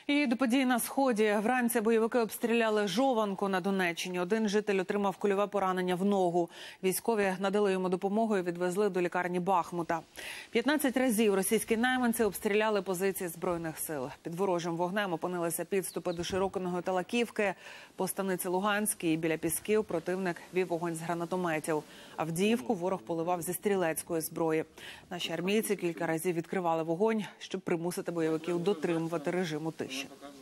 І до подій на Сході. Вранці бойовики обстріляли Жованку на Донеччині. Один житель отримав кульове поранення в ногу. Військові надали йому допомогу і відвезли до лікарні Бахмута. 15 разів російські найманці обстріляли позиції Збройних сил. Під ворожим вогнем опинилися підступи до Широкиного та Лаківки. По станиці Луганській біля Пісків противник вів вогонь з гранатометів. Авдіївку ворог поливав зі стрілецької зброї. Наші армійці кілька разів відкривали вогонь, щоб примусити бойовиків дотримувати режиму тиші.